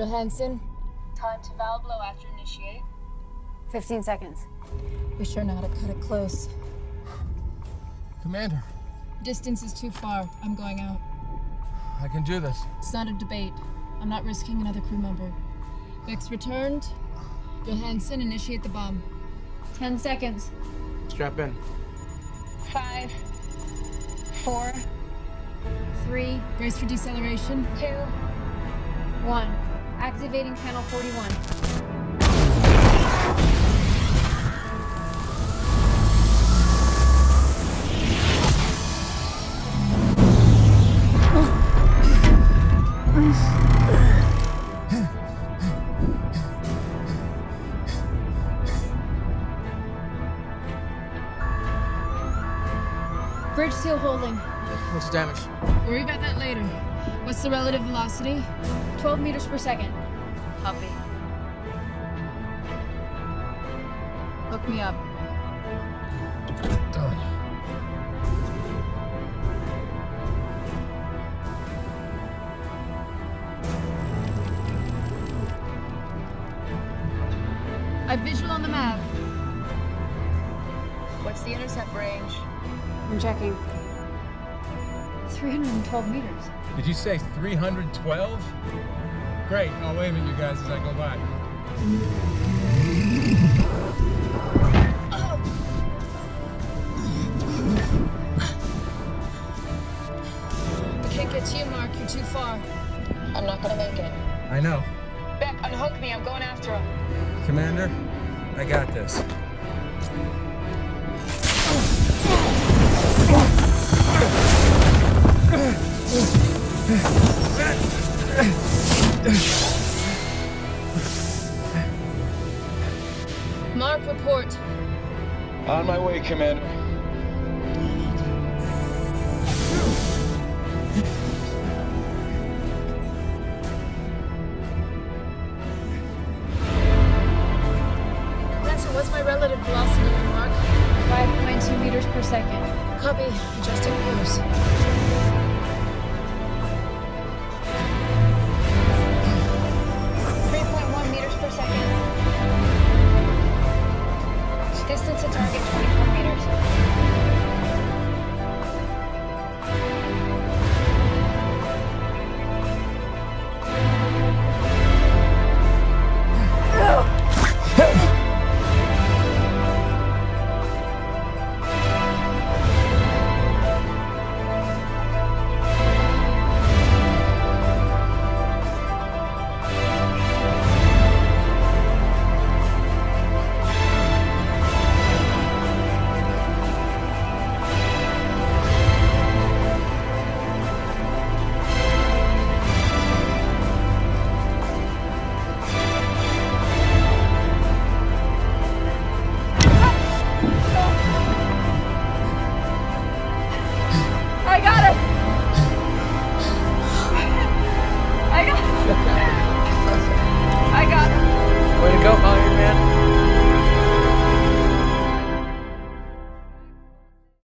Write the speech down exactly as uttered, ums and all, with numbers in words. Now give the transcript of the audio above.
Johansson, time to valve blow after initiate. fifteen seconds. We sure know how to cut it close. Commander. Distance is too far. I'm going out. I can do this. It's not a debate. I'm not risking another crew member. Vex returned. Johansson, initiate the bomb. Ten seconds. Strap in. Five, four, three, Brace for deceleration. two, one. Activating panel forty-one. Bridge seal holding. What's the damage? Worry about that later. What's the relative velocity? twelve meters per second. Copy. Hook me up. Done. I have visual on the map. What's the intercept range? I'm checking. three hundred twelve meters. Did you say three hundred twelve? Great, I'll wave at you guys as I go by. I can't get to you, Mark. You're too far. I'm not gonna make it. I know. Beck, unhook me. I'm going after him. Commander, I got this. Mark, report. On my way, Commander.